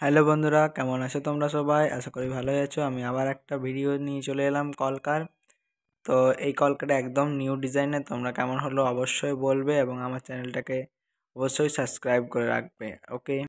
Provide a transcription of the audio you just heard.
Hello বন্ধুরা, কেমন আছো তোমরা সবাই? আশা করি ভালোই আছো। আমি আবার একটা ভিডিও নিয়ে চলে এলাম কলকার। তো এই কলকাটা একদম নিউ ডিজাইনের। তোমরা কেমন হলো অবশ্যই বলবে এবং আমার চ্যানেলটাকে অবশ্যই সাবস্ক্রাইব করে রাখবে। ওকে।